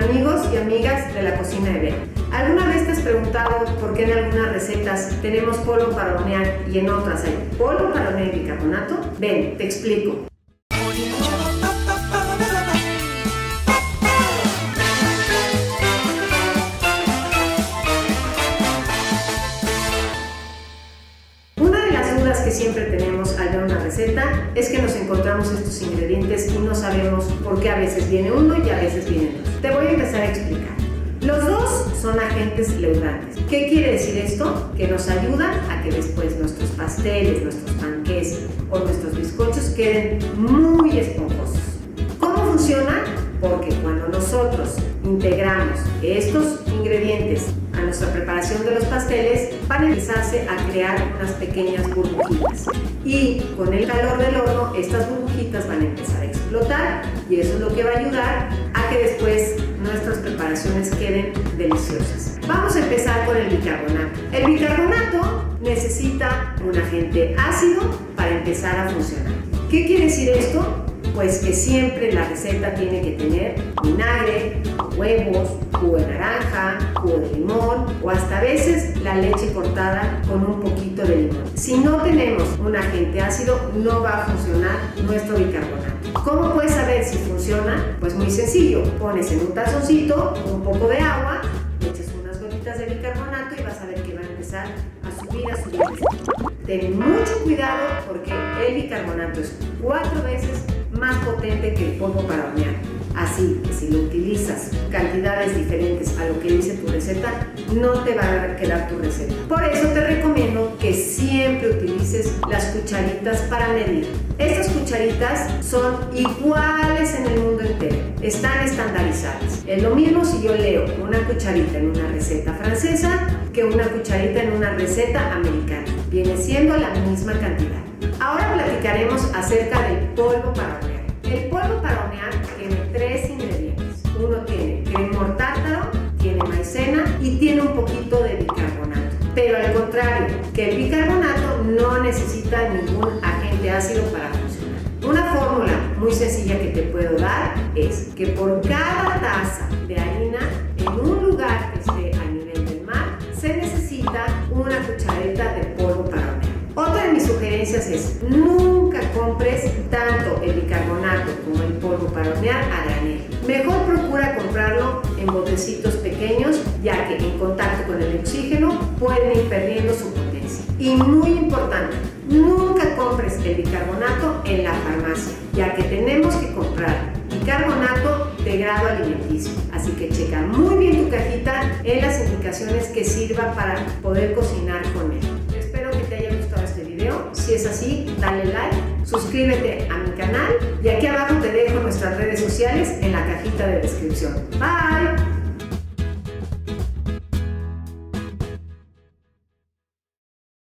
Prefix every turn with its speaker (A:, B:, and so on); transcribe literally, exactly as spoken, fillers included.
A: Amigos y amigas de la cocina de Bea. ¿Alguna vez te has preguntado por qué en algunas recetas tenemos polvo para hornear y en otras hay polvo para hornear y bicarbonato? Ven, te explico. Que siempre tenemos al ver una receta es que nos encontramos estos ingredientes y no sabemos por qué a veces viene uno y a veces viene dos. Te voy a empezar a explicar. Los dos son agentes leudantes. ¿Qué quiere decir esto? Que nos ayudan a que después nuestros pasteles, nuestros panqués o nuestros bizcochos queden muy esponjosos. ¿Cómo funciona? Porque cuando nosotros integramos estos ingredientes a nuestra preparación de los pasteles, van a empezarse a crear unas pequeñas burbujitas. Y con el calor del horno, estas burbujitas van a empezar a explotar y eso es lo que va a ayudar a que después nuestras preparaciones queden deliciosas. Vamos a empezar con el bicarbonato. El bicarbonato necesita un agente ácido para empezar a funcionar. ¿Qué quiere decir esto? Pues que siempre la receta tiene que tener vinagre, huevos, jugo de naranja, jugo de limón o hasta a veces la leche cortada con un poquito de limón. Si no tenemos un agente ácido, no va a funcionar nuestro bicarbonato. ¿Cómo puedes saber si funciona? Pues muy sencillo. Pones en un tazoncito un poco de agua, echas unas gotitas de bicarbonato y vas a ver que va a empezar a subir, a subir. Ten mucho cuidado porque el bicarbonato es cuatro veces más potente que el polvo para hornear. Así que si lo utilizas cantidades diferentes a lo que dice tu receta, no te va a quedar tu receta. Por eso te recomiendo que siempre utilices las cucharitas para medir. Estas cucharitas son iguales en el mundo entero, están estandarizadas. Es lo mismo si yo leo una cucharita en una receta francesa que una cucharita en una receta americana. Viene siendo la misma cantidad. Ahora platicaremos acerca del polvo para hornear. El polvo para hornear tiene tres ingredientes. Uno tiene cremor tártaro, tiene maicena y tiene un poquito de bicarbonato. Pero al contrario, que el bicarbonato no necesita ningún agente ácido para funcionar. Una fórmula muy sencilla que te puedo dar es que por cada taza de harina en un lugar que esté a nivel del mar, se necesita una cuchareta de polvo para hornear. Otra de mis sugerencias es nunca compres tanto el bicarbonato como el polvo para hornear a granel. Mejor procura comprarlo en botecitos pequeños, ya que en contacto con el oxígeno pueden ir perdiendo su potencia. Y muy importante, nunca compres el bicarbonato en la farmacia, ya que tenemos que comprar bicarbonato de grado alimenticio. Así que checa muy bien tu cajita en las indicaciones que sirva para poder cocinar con él. Espero que te haya gustado este video. Si es así, dale like, suscríbete a mi canal y aquí abajo te dejo nuestras redes sociales en la cajita de descripción. Bye.